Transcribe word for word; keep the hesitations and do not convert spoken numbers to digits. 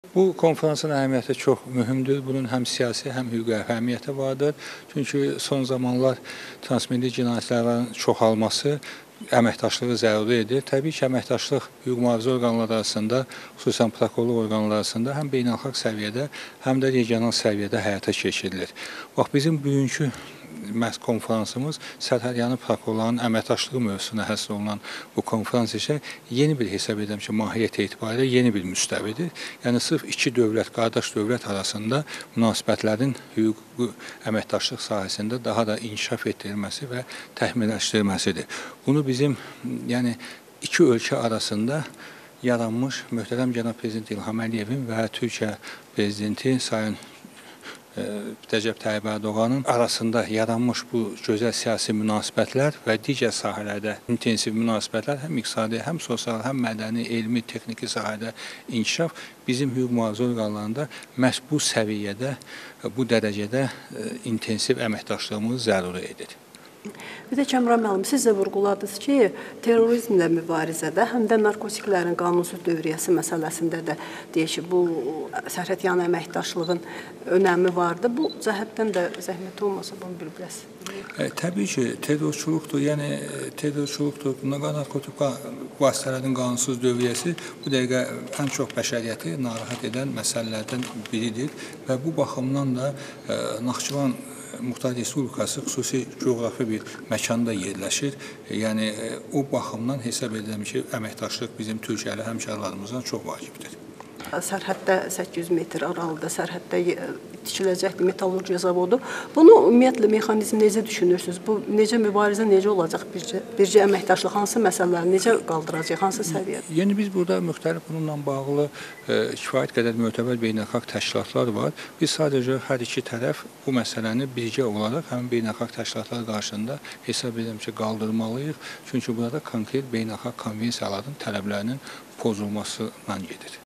Bu konferansın əhəmiyyəti çox mühümdür. Bunun həm siyasi, həm hüquqi əhəmiyyəti vardır. Çünki son zamanlar transmilli cinayətlərin çoxalması əməkdaşlığı zəruri edir. Təbii ki, əməkdaşlıq hüquq mühafizə orqanları arasında, xüsusən prokurorluq orqanları arasında həm beynəlxalq səviyyədə, həm də regional səviyyədə həyata keçirilir. Bax, bizim bugünkü məhz konferansımız sərhədyanı prokurorların əməkdaşlığı mövzusuna həsr olunan bu konferans isə yeni bir hesab edirəm ki, mahiyyət etibarilə yeni bir müstəvidir. Yəni, sırf iki dövlət, qardaş dövlət arasında münasibətlərin hüquqi əməkdaşlıq sahəsində daha da inkişaf etdirilməsi və təkmilləşdirilməsidir. Bunu bizim, yəni, iki ölkə arasında yaranmış möhtərəm cənab Prezident İlham Əliyevin və Türkiyə Prezidenti Sayın Rəcəb Tayyib Ərdoğanın arasında yaranmış bu gözəl siyasi münasibətlər və digər sahələrdə intensiv münasibətlər, həm iqtisadi, həm sosial, həm mədəni, elmi, texniki sahədə inkişaf bizim hüquq mühafizə orqanlarında məhz bu səviyyədə, bu dərəcədə intensiv əməkdaşlığımız zəruri edir. Bir də Kəmran müəllim, siz də vurğuladınız ki, terrorizmlə mübarizədə, həm də narkotiklərin qanunsuz dövriyyəsi məsələsində də deyək ki, bu sərhədyanı əməkdaşlığın önəmi vardı. Bu cəhətdən də zəhmət olmasa bunu bir biraz. E, təbii ki, terrorçuluqdur, yəni terrorçuluqdur, narkotik vasitələrin qanunsuz dövriyyəsi bu dəqiqə ən çox bəşəriyyəti narahat edən məsələlərdən biridir və bu baxımdan da e, Naxçıvan Muxtar Respublikası xüsusi coğrafi bir məkanda yerləşir. Yəni, o baxımdan hesab edirəm ki, əməkdaşlıq bizim Türkiyəli həmkarlarımızdan çox vacibdir. Sərhəddə səkkiz yüz metr aralıda sərhəddə tikiləcəkdir metallurgiya zavodu. Bunu ümumiyyətlə mexanizm necə düşünürsünüz? Bu necə mübarizə necə olacaq? Bircə, bircə əməkdaşlıq hansı məsələləri necə qaldıracaq, hansı səviyyədə? Yəni biz burada müxtəlif bununla bağlı e, kifayət qədər mötəbər beynəlxalq təşkilatlar var. Biz sadəcə hər iki tərəf bu məsələni birgə olaraq həmin beynəlxalq təşkilatlar qarşısında hesab edirəm ki, qaldırmalıyıq. Çünki burada konkret beynəlxalq konvensiyaların tələblərinin pozulmasından gedir.